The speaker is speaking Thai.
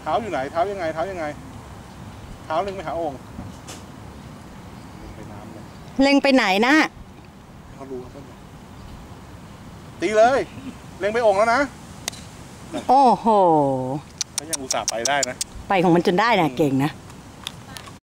ท้าอยู่ไหนเท้ายังไงเท้ายังไงเท้าเล็งไปหาโอ่งไปน้ำเลยเล็งไปไหนนะเขารู้ครับตีเลยเล็งไปโอ่งแล้วนะโอ้โหเขายังอุตส่าห์ไปได้นะไปของมันจนได้นะเก่งนะ